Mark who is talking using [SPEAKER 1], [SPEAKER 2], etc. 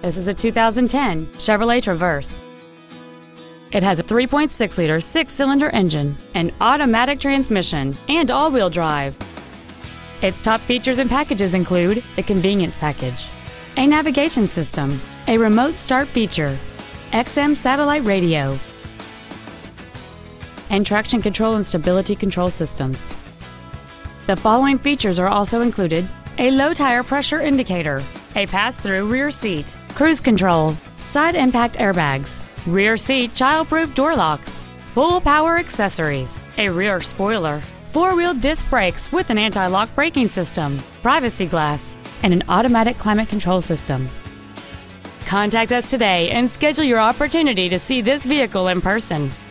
[SPEAKER 1] This is a 2010 Chevrolet Traverse. It has a 3.6-liter six-cylinder engine, an automatic transmission, and all-wheel drive. Its top features and packages include the convenience package, a navigation system, a remote start feature, XM satellite radio, and traction control and stability control systems. The following features are also included: a low tire pressure indicator, a pass-through rear seat, cruise control, side impact airbags, rear seat child-proof door locks, full power accessories, a rear spoiler, four-wheel disc brakes with an anti-lock braking system, privacy glass, and an automatic climate control system. Contact us today and schedule your opportunity to see this vehicle in person.